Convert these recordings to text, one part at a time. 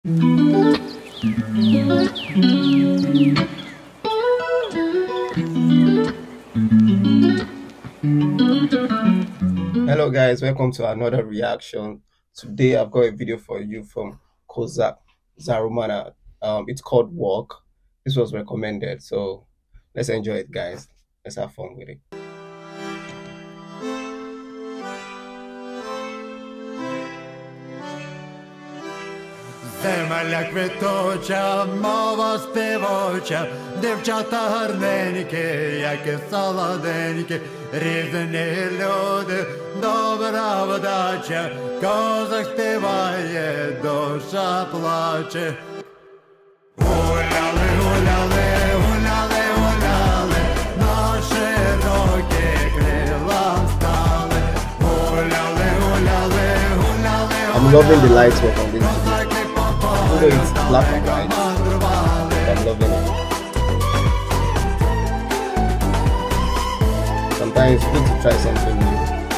Hello guys, welcome to another reaction. Today I've got a video for you from KOZAK SIROMAHA. It's called Walk. This was recommended, so let's enjoy it guys. Let's have fun with it. Земля квітуча, мова співоча, дівчата гарненькі, як і солоденькі, різні люди, добра вдача, козак співає, душа плаче. Гуляли, гуляли, гуляли, гуляли, на широкі крила стали. Гуляли, гуляли, гуляли, I'm loving the lights work on this video. Even though it's black and white, I'm loving it. Sometimes it's good to try something new.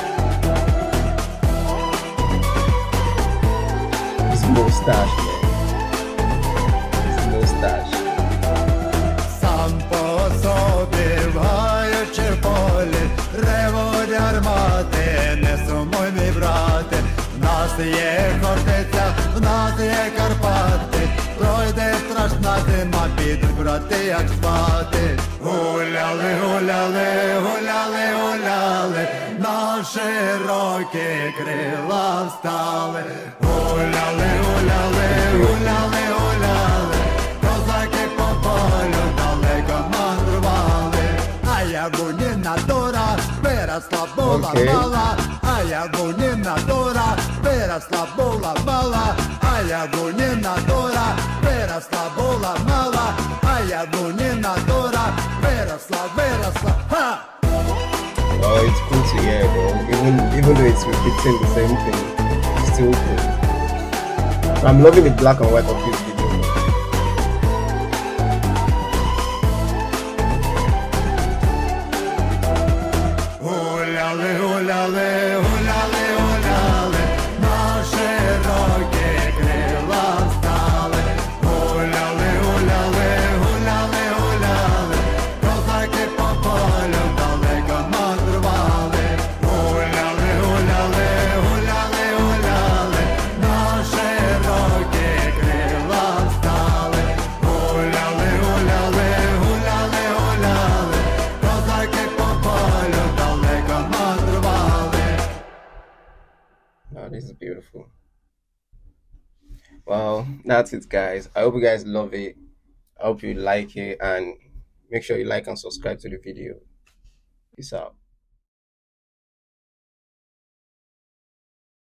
This mustache, man. This mustache. Сам по собі вгаючи в полі, ревуть гармати, не сумуй, мій брате. В нас є Хортиця, в нас є Карпати, пройде страшна зима, підуть брати, як спати. Гуляли, гуляли, гуляли, гуляли, на широкі крила встали. Гуляли, гуляли, гуляли, гуляли, козаки по полю далеко мандрували. А я гуніна дура, виросла була мала. А я гуніна дура, виросла була мала. А я гуніна дура, виросла була мала. А я гуніна дура, виросла, ха! Oh, it's cool to hear, bro. Even though it's repeating the same thing, it's still cool. I'm loving the black and white of this video. Гуляли, гуляли, гуляли, гуляли, на широкі крила встали. Гуляли, гуляли, гуляли, гуляли, козаки по полю далеко мандрували. Гуляли, гуляли, гуляли, гуляли, на широкі крила встали. Гуляли, гуляли, гуляли, гуляли, козаки по полю далеко мандрували. Oh, this is beautiful. Well, that's it guys. I hope you guys love it. I hope you like it, and make sure you like and subscribe to the video. Peace out.